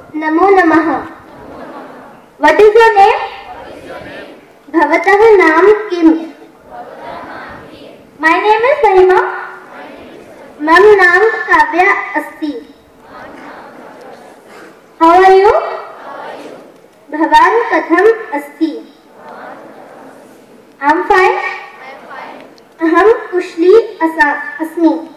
नमो नमः। What is your name? भवतः नाम किम? My name is महिमा। मम नाम काव्या अस्ति। How are you? भवान् कथम् अस्ति? I'm fine. अहं कुशली अस्मि।